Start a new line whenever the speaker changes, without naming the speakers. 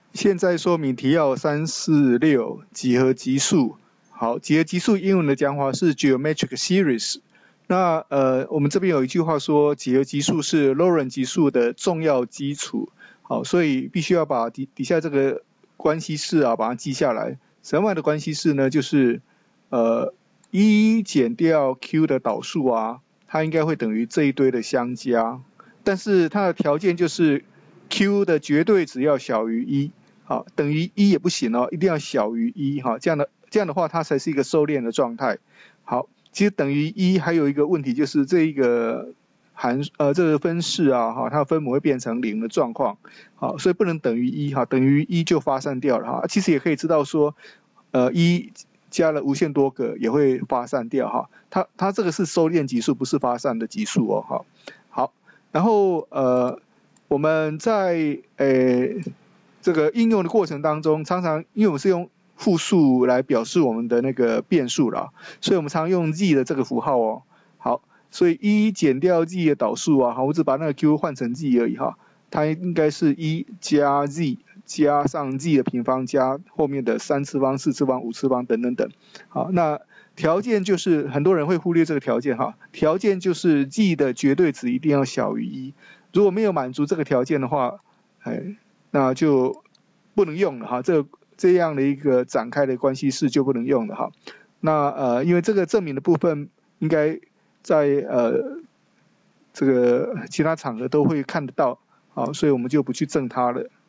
现在说明题要346几何级数。好，几何级数英文的讲法是 geometric series。那我们这边有一句话说，几何级数是 Laurent 级数的重要基础。好，所以必须要把底下这个关系式啊，把它记下来。什么样的关系式呢？就是E 减掉 Q 的导数啊，它应该会等于这一堆的相加。但是它的条件就是 Q 的绝对值要小于1。好，等于1也不行哦，一定要小于1。好，这样的话，它才是一个收敛的状态。好，其实等于1还有一个问题就是这一个这个分式啊，哈，它的分母会变成0的状况。好，所以不能等于1。哈，等于1就发散掉了哈。其实也可以知道说，1加了无限多个也会发散掉哈。它这个是收敛级数，不是发散的级数哦。好，然后我们在这个应用的过程当中，常常因为我们是用复数来表示我们的那个变数啦，所以我们常用 z 的这个符号哦。好，所以1减掉 z 的导数啊，好，我只把那个 q 换成 z 而已哈，它应该是1加 z 加上 z 的平方加后面的3次方、4次方、5次方等等等。好，那条件就是很多人会忽略这个条件哈，条件就是 z 的绝对值一定要小于1，如果没有满足这个条件的话，那就不能用了哈，这样的一个展开的关系式就不能用了哈。那因为这个证明的部分应该在这个其他场合都会看得到，好，所以我们就不去证它了。